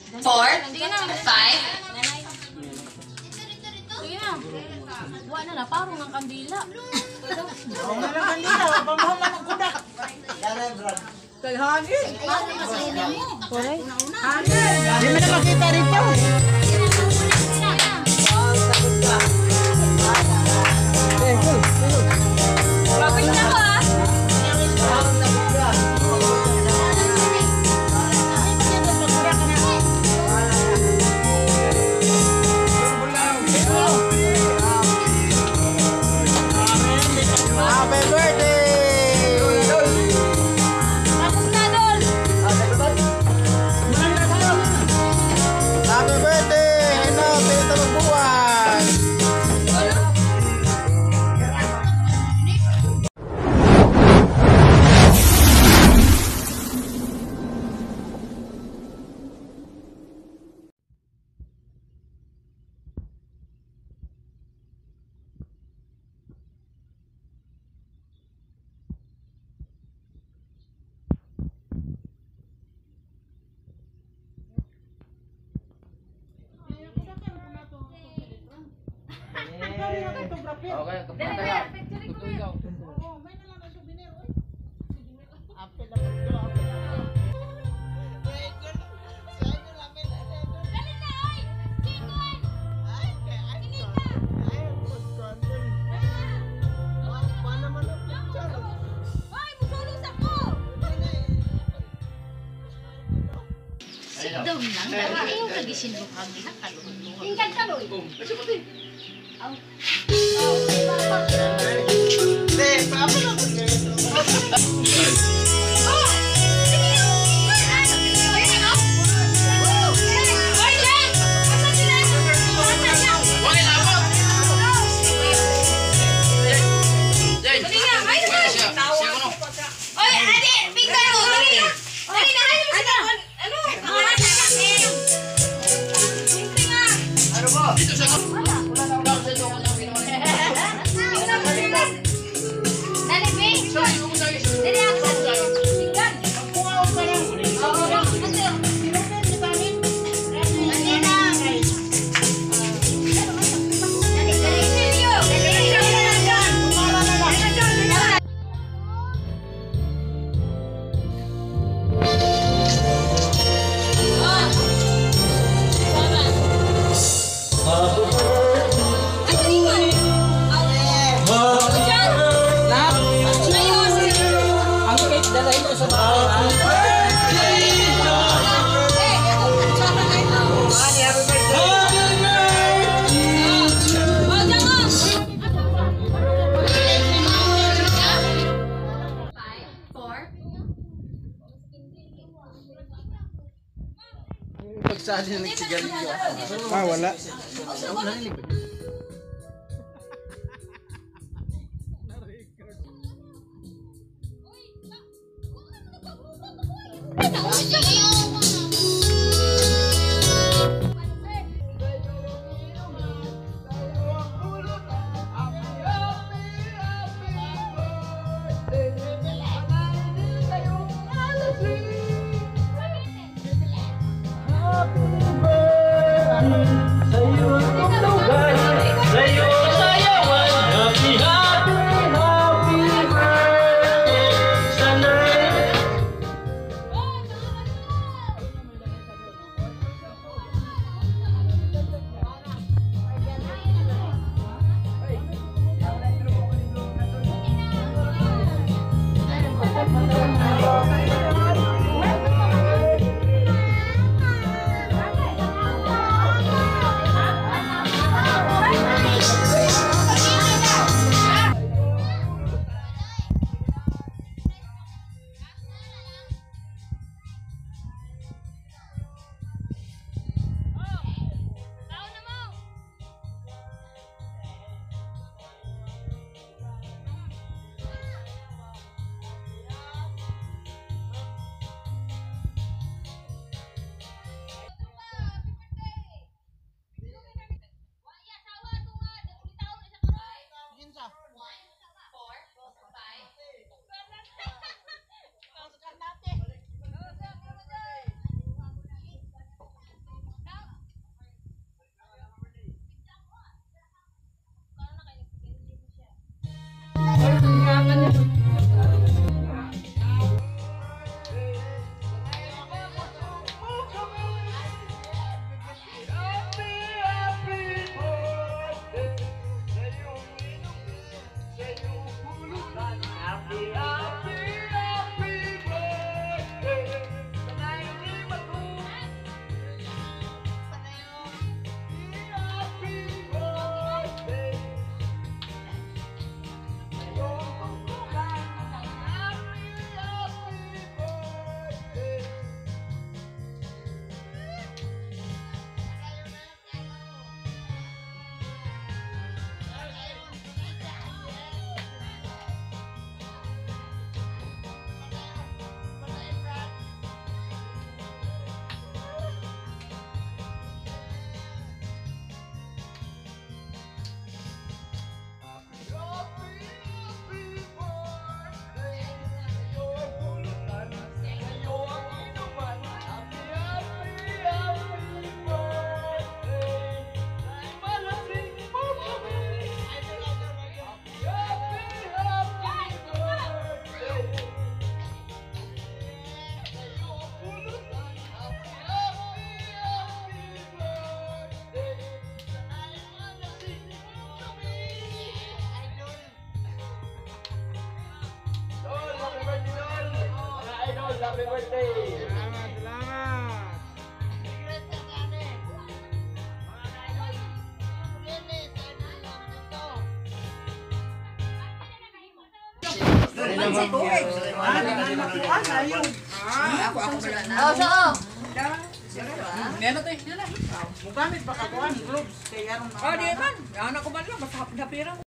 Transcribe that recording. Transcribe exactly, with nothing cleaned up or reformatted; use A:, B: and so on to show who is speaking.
A: four, five.
B: Sige na. Buwan na na, parang ng kandila.
C: Oo na lang kandila, pamahaman ng kuda. Kay Hangin.
B: Parang masaya mo.
C: Hangin. Hindi mo na makita rito.
B: Bakit na ko ah?
C: Happy birthday!
B: Tapos na doon.
C: Happy birthday! Hino, Tito Magbuwan!
D: Okay, kapag tayo. Tutuloy daw.
B: Daw lang, dara ayaw kagisin mo kami na kaluluwa. Tingkad kaloy. Aw.
D: Pagsali na nagsigarilyo.
C: Ah, wala.
D: Happy birthday!
C: Salamat, salamat.
B: Oh, so.
E: Meron to eh.
C: Mugamit pa ka kuhan, gloves. Kaya aron
E: Oh, di man. Anak ko man lang. Mas hapirang.